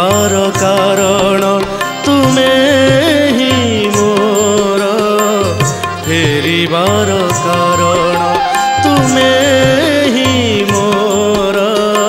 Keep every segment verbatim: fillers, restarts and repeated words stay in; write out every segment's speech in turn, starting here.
आसिबार कारण तुमे ही मोर फेरिबार कारण तुमे ही मोर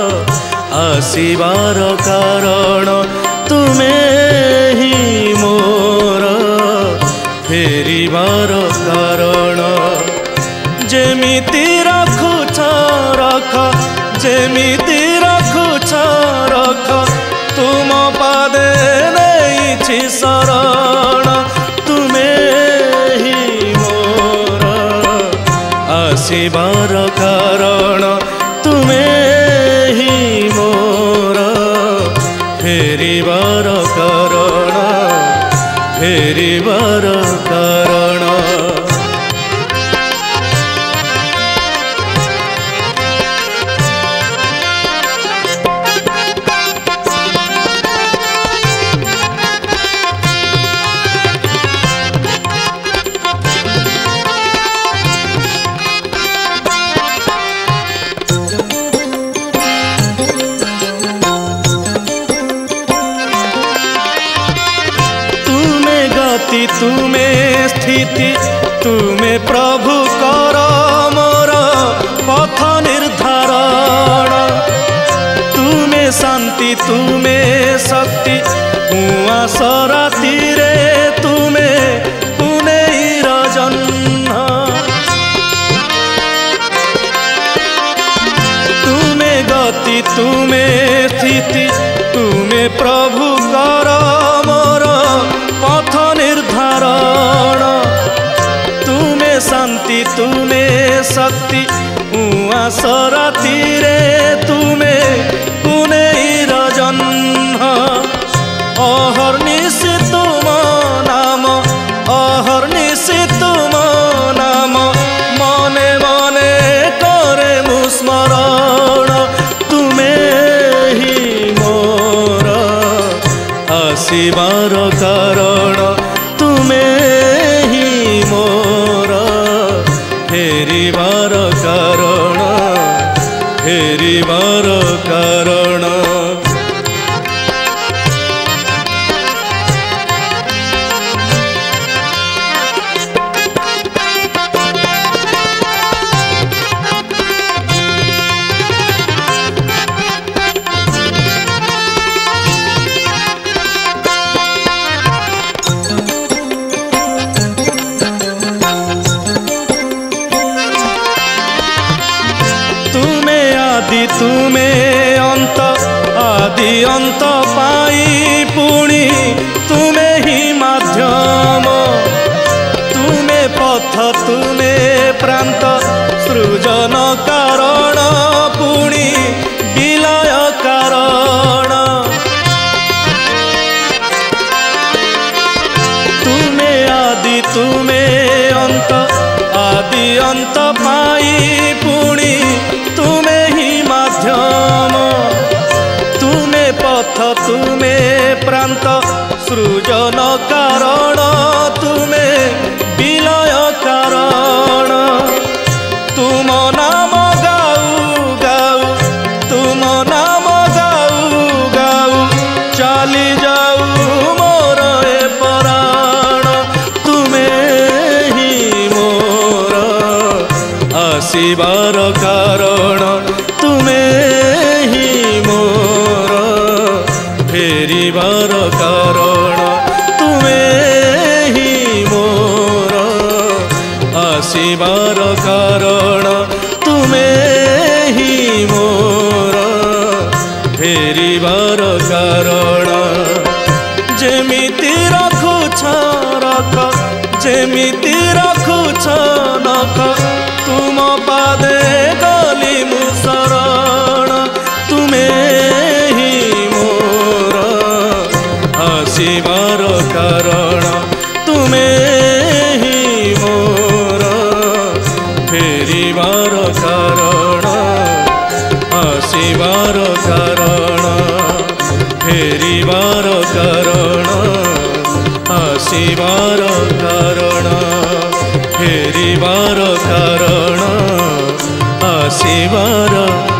आसिबार कारण तुमे ही मोर फेरिबार कारण जेमिति रखुछ रख जेमिति रखुछ रख तुम पादे नहीं शरण तुमे ही मोर आसिबार कारण तुमे ही मोर फेरिबार कारण फेरिबार कारण तुमे स्थिति तुमे प्रभु कर मोर पथ निर्धारण तुमे शांति तुमे शक्ति उआस राति रे तुमे पुनेर जन्म तुमे गति तुमे स्थिति तुमे प्रभु कर मोर पथ निर्धारण तुमे शांति तुमे शक्ति उआस राति रे तुमे पुनेर जन्म अहर्निशि तुम नाम अहर्निशि तुम नाम मने मने करे मु स्मरण तुमे ही मोर आसिबार कारण तुमे ही मोर फेरिबार कारण फेरिबार कारण तुमे अंत आदि अंत पाई पुणी तुमे ही माध्यम तुमे पथ तुमे प्रांत सृजन कारण पुणी विलय कारण तुमे आदि तुमे अंत आदि अंत पाई पुणी तुमे माध्यम तुमे पथ तुमे प्रांत सृजन कारण तुमे विलय कारण तुम नाम गाऊ गाऊ तुम नाम गाऊ गाऊ चली जाऊ मोर ए प्राण तुमे ही मोर आसिबार कारण तुमे ही मोर फेरिबार कारण तुमे ही मोर आसिबार कारण तुमे ही मोर फेरिबार कारण जेमिति रखुछ रख जेमिति रखुछ नख तुम पादे गली मु शरण तुमे ही मोर आसिबार कारण तुमे ही मोर फेरिबार कारण आसिबार कारण फेरिबार कारण आसिबार कारण फेरिबार कारण आसिबार